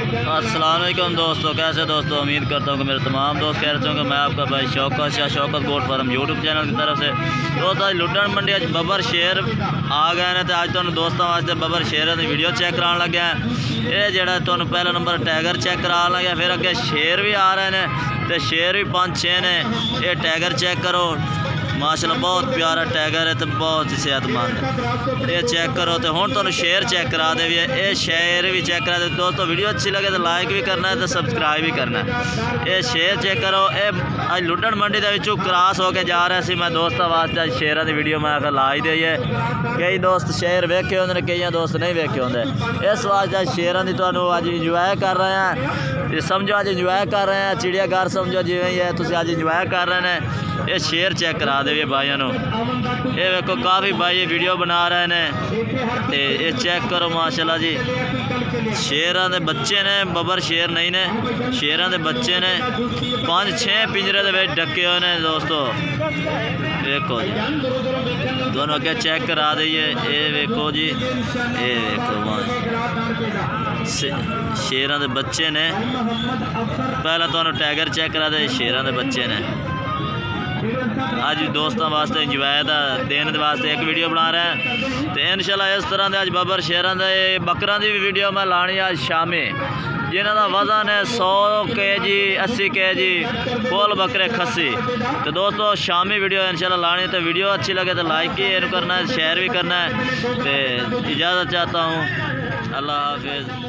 السلام علیکم دوستوں، کیسے دوستوں؟ امید کرتا ہوں کہ میرے تمام دوست کہہ رہے ہوں کہ میں آپ کا بھائی Shaukat Shah Shaukat goat farm YouTube channel کی طرف سے دوست آج لڈن منڈی ببر شیر آ گئے ہیں۔ تو آج تمہیں دوستوں واسطے ببر شیر کی ویڈیو چیک کرا لگے ہیں۔ یہ جڑا تمہیں پہلا نمبر ٹائگر چیک کرا لگے، پھر اگے شیر بھی آ رہے ہیں تو شیر بھی 5-6 نے۔ یہ ٹائگر چیک کرو، ماشاءاللہ بہت پیارا ٹائگر ہے تو بہت صحت مند ہے۔ یہ چیک کرو تو ہوں تمہیں شیر چیک کرا دے بھی ہے، یہ شیر بھی چیک کرا دے۔ دوستو ویڈیو اچھی لگے تو لائک بھی کرنا ہے تو سبسکرائب بھی کرنا ہے۔ یہ شیر چیک کرو، یہ اج لڈن منڈی دے وچوں کراس ہو کے جا رہا سی۔ میں دوستوں واسطے اج شیراں دی ویڈیو میں آخر لا ہی دئی ہے۔ کئی دوست شیر ویکھے ہوندے نے، کئی دوست نہیں ویکھے ہوندے۔ اس واسطے اج شیراں دی تانوں اج انجوائے کر رہے ہیں، سمجھو اج انجوائے کر رہے ہیں۔ چڑیا گھر سمجھو جویں ہی ہے، تسی اج انجوائے کر رہے ہیں۔ یہ شیر چیک کرا دے بھائیوں نو، یہ ویکھو کافی بھائی ویڈیو بنا رہے ہیں۔ یہ چیک کرو ماشاءاللہ جی، شیراں دے بچے نے، ببر شیر نہیں نے، شیراں دے بچے نے۔ 5-6 پنجرے دے وچ ڈکے ہوئے نے دوستو۔ ویکھو جی دونوں اگے چیک کرا دئیے، یہ ویکھو جی، یہ ویکھو شیراں دے بچے نے۔ پہلا تمہیں ٹائگر چیک کرا دے، شیراں دے بچے نے۔ اج دوستوں واسطے انجوائے دا دین واسطے ایک ویڈیو بنا رہے ہیں تو انشاءاللہ اس طرح دے اج ببر شیراں دے بکراں دی بھی ویڈیو میں لانی اج شامی، جنہاں دا وزن ہے 100 kg 80 kg فل بکرے کھسی۔ تو دوستو شامی ویڈیو انشاءاللہ لانی، تو ویڈیو اچھی لگے تو لائک ہی کرنا ہے، شیئر بھی کرنا ہے۔ تو اجازت چاہتا ہوں، اللہ حافظ۔